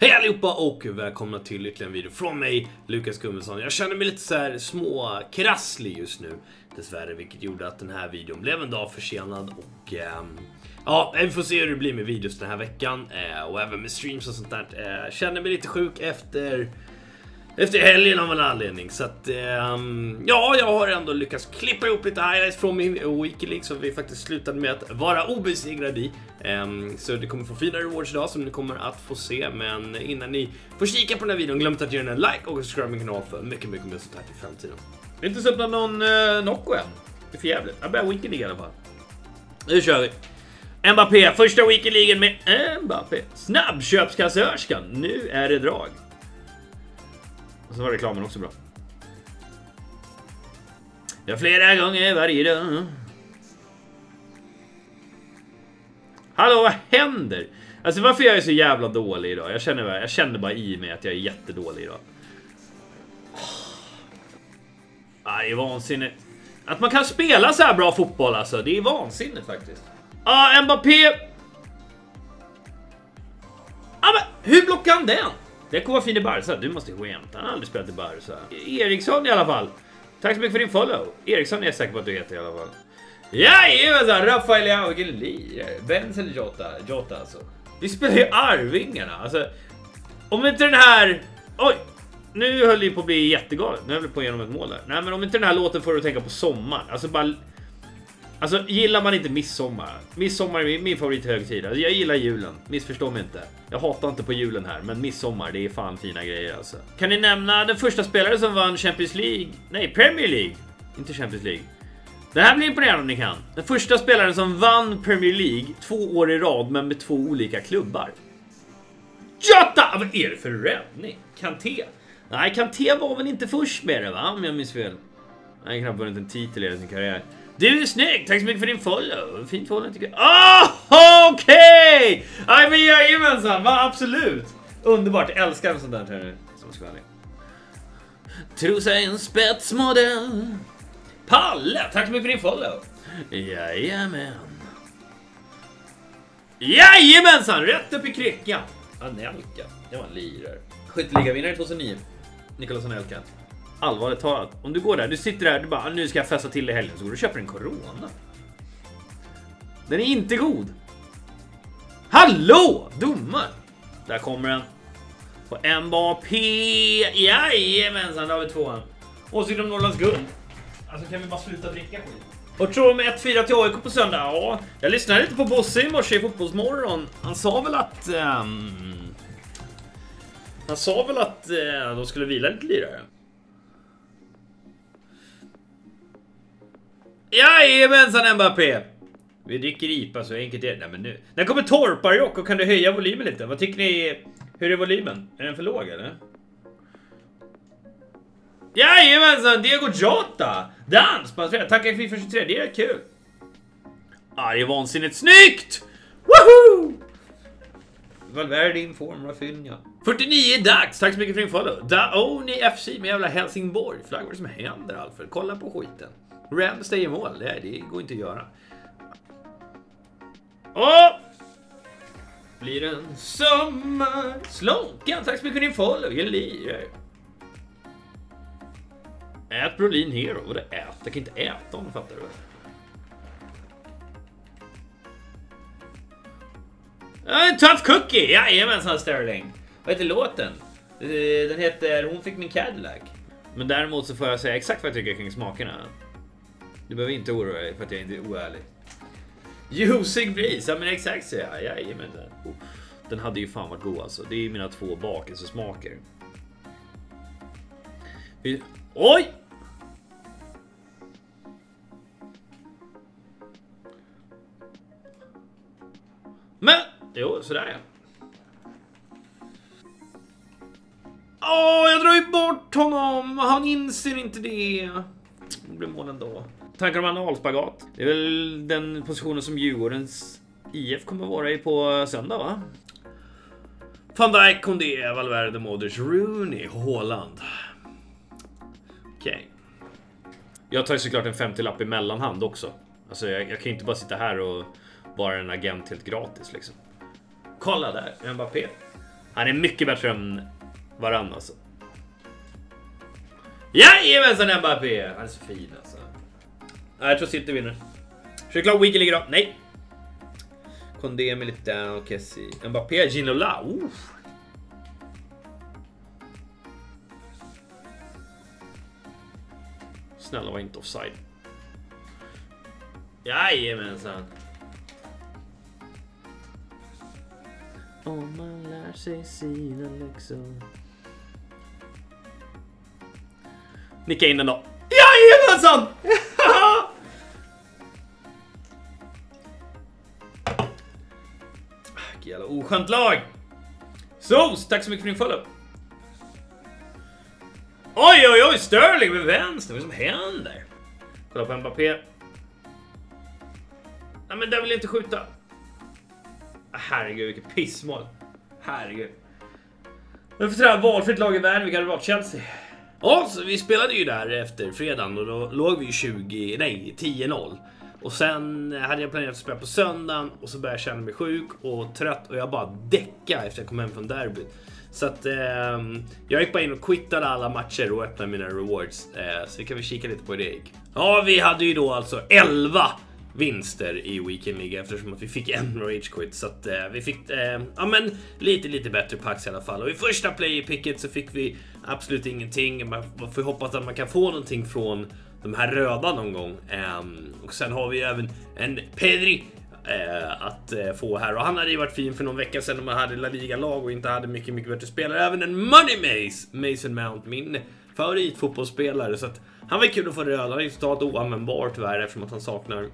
Hej allihopa och välkomna till ytterligare en video från mig, Lukas Gummesson. Jag känner mig lite så här små krasslig just nu, dessvärre, vilket gjorde att den här videon blev en dag försenad. Och ja, vi får se hur det blir med videos den här veckan och även med streams och sånt där. Känner mig lite sjuk efter helgen av en anledning. Så att ja, jag har ändå lyckats klippa ihop lite highlights från min Weekly League som vi faktiskt slutade med att vara obesegrade i. Så det kommer få fina rewards idag som ni kommer att få se. Men innan ni får kika på den här videon, glöm inte att ge den en like och subscribe min kanal för mycket mer sånt här till framtiden. Det är inte så öppnat någon Nocco än. Det är för jävligt. Jag börjar Weekly League i alla fall. Nu kör vi. Mbappé, första Weekly League med Mbappé. Snabbköpskassörskan, nu är det drag. Och så var reklamen också bra. Ja, flera gånger varje dag. Hallå, vad händer? Alltså varför jag är så jävla dålig idag? Jag känner bara i mig att jag är jättedålig idag. Det är vansinnigt. Att man kan spela så här bra fotboll alltså. Det är vansinnigt faktiskt. Mbappé. Men hur blockar han den? Det kommer vara fin i Barca. Du måste skämta. Han har aldrig spelat i Barca. Eriksson i alla fall. Tack så mycket för din follow. Eriksson är jag säker på att du heter i alla fall. Jajamensan, Rafael Leao, Benz eller Jota alltså. Vi spelar ju Arvingarna. Alltså, om inte den här... Oj, nu höll det på att bli jättegalet. Nu höll det på att genom ett mål där. Nej, men om inte den här låten får du tänka på sommar. Alltså bara... Alltså, gillar man inte midsommar? Midsommar är min favorit högtid. Alltså, jag gillar julen, missförstå mig inte. Jag hatar inte på julen här, men midsommar, det är fan fina grejer alltså. Kan ni nämna den första spelare som vann Champions League? Nej, Premier League. Inte Champions League. Det här blir imponerande om ni kan. Den första spelaren som vann Premier League 2 år i rad, men med 2 olika klubbar. Jota! Vad är det för räddning? Kanté? Nej, Kanté var väl inte först med det, va? Om jag minns fel. Nej, knappt vunnit en titel i sin karriär. Du är snygg, tack så mycket för din follow. Fint follow tycker jag. Okej! Nej men jajamensan, va? Absolut. Underbart, jag älskar en sån där tränare som ska vara. Tro sig en spetsmodell. Palle, tack så mycket för din follow. Jajamän. Jajamensan, rätt upp i krickan. Anelka, det var en lirare. Skytteligavinnare 2009. Nicolas Anelka. Allvarligt talat, om du går där, du sitter där, du bara, nu ska jag fästa till i helgen, så går du och köper en Corona. Den är inte god. Hallå, domar. Där kommer den. På Mbappé. Jajamensan, där har vi 2. Åsikt om Norrlands guld. Alltså kan vi bara sluta dricka skit. Och tror med 1-4 till AIK på söndag. Ja, jag lyssnade lite på Bosse i morse i Fotbollsmorgon. Han sa väl att de skulle vila lite lirare. Jajamensan Mbappé. Vi dricker IPA, så enkelt är det. Nej, men nu. När kommer Torparjock och kan du höja volymen lite? Vad tycker ni? Hur är volymen? Är den för låg eller? Jajamensan, Diego Jota. Dans, tackar för 23, det är kul. Det är vansinnigt snyggt. Woohoo! Valverde in form, Rafinha. 49 dags, tack så mycket för din follow. Daoni FC med jävla Helsingborg. Flagg, vad är det som händer Alfred? Kolla på skiten. Ramsey i mål, det går inte att göra. Blir en sommar. Slonkan, tack så mycket för din follow. Jag lirar. Ät Brolin Hero. Vad det ät? Jag kan inte äta om, fattar du? En tough cookie. Jajamensan Sterling. Vad heter låten? Den heter Hon fick min Cadillac. Men däremot så får jag säga exakt vad jag tycker kring smakerna. Du behöver inte oroa dig för att jag inte är oärlig. Ljusig bris, ja men exakt så jag. Jajamensan. Den hade ju fan varit god alltså. Det är mina 2 bakelsesmaker. Oj! Men, jo, sådär ja. Jag drar ju bort honom. Han inser inte det. Det blir mål ändå. Tankar om analspagat. Det är väl den positionen som Djurgårdens IF kommer vara i på söndag, va? Van Dijk, Kondé, Valverde, Modric, Rooney, Haaland. Okej. Jag tar ju såklart en 50-lapp i mellanhand också. Alltså jag kan ju inte bara sitta här och vara en agent helt gratis liksom. Kolla där, Mbappé. Han är mycket bättre än varann alltså. Jajamensan Mbappé! Han är så fin alltså. Jag tror City vinner. Såklart Weekly ligger då. Nej. Kondé, Militao, Kessie. Mbappé, Ginola. Snälla var inte offside. Jajamensan. Om man lär sig sina läxor. Nicka in den då. Jajamensan! Jävla oskönt lag. Sos, tack så mycket för din follow. Oj, Sterling med vänster. Vad är det som händer? Kolla på Mbappé. Nej, men där vill jag inte skjuta. Herregud, vilket pissmål. Herregud. Men för sådär valfritt lag i världen, vilka hade varit Chelsea. Ja, så vi spelade ju där efter fredagen och då låg vi 10-0. Och sen hade jag planerat att spela på söndagen och så började jag känna mig sjuk och trött och jag bara däckade efter jag kom hem från derbyt. Så att jag gick bara in och quittade alla matcher och öppnade mina rewards. Så vi kan väl kika lite på hur det gick. Ja, vi hade ju då alltså 11 vinster i Weekend League eftersom att vi fick en rage quit. Så att vi fick ja, men lite bättre packs i alla fall. Och i första player-picket så fick vi absolut ingenting. Man får hoppas att man kan få någonting från de här röda någon gång. Och sen har vi även en Pedri att få här. Och han hade ju varit fin för någon vecka sedan när man hade La Liga-lag och inte hade mycket bättre spelare. Även en Money Mason Mount, min favoritfotbollsspelare. Så att han var kul att få röda. Han är ju totalt oanvändbar tyvärr eftersom att han saknar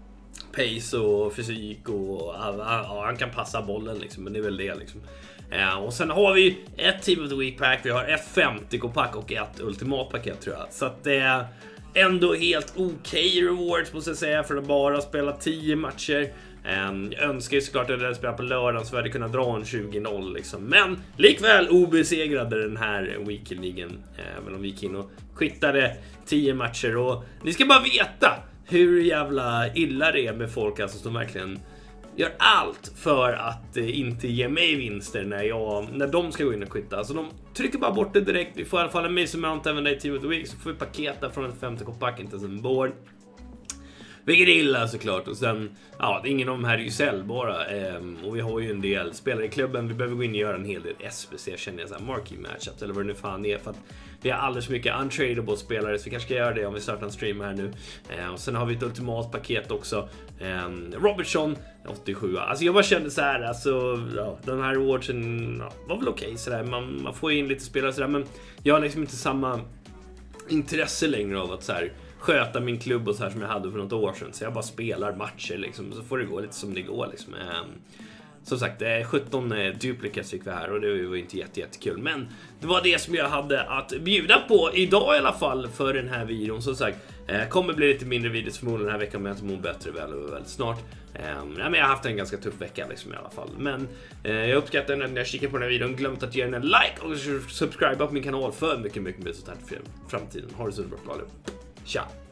pace och fysik och ja, han kan passa bollen liksom, men det är väl det liksom. Och sen har vi ett Team of the Week pack, vi har ett 50k-pack och ett ultimatpaket tror jag. Så att det är ändå helt okej rewards måste jag säga för att bara spela 10 matcher. Jag önskar ju såklart att jag hade spelat på lördagen så vi hade kunnat dra en 20-0 liksom. Men likväl obesegrade den här weekendligen. Även om vi gick in och skittade 10 matcher. Och ni ska bara veta hur jävla illa det är med folk alltså, som verkligen gör allt för att inte ge mig vinster när de ska gå in och skitta. Alltså de trycker bara bort det direkt. Vi får i alla fall en Mason Mount även där i Team of the Week. Så får vi paketa från ett 50k-pack, inte ens en board. Vilket är illa såklart. Och sen, ja, ingen av de här är ju säljbara. Och vi har ju en del spelare i klubben. Vi behöver gå in och göra en hel del SBC, känner jag, så här marquee matchups eller vad det nu fan är. För att vi har alldeles mycket untradable spelare. Så vi kanske ska göra det om vi startar en stream här nu. Och sen har vi ett ultimatpaket också. Robertson 87. Alltså jag bara kände så här, alltså ja, den här awardsen var väl okej sådär. Man får in lite spelare sådär, men jag har liksom inte samma intresse längre av att så här sköta min klubb och så här som jag hade för något år sedan. Så jag bara spelar matcher liksom, så får det gå lite som det går liksom. Som sagt, 17 duplicates fick vi här och det var inte jättekul. Men det var det som jag hade att bjuda på idag i alla fall för den här videon. Som sagt, kommer bli lite mindre videos förmodligen den här veckan, men jag mår bättre väldigt snart. Men jag har haft en ganska tuff vecka liksom i alla fall. Men jag uppskattar när jag kikar på den här videon. Glömt att ge den en like och subscribe på min kanal för mycket mer sånt här för framtiden. Ha det så bra. Tja!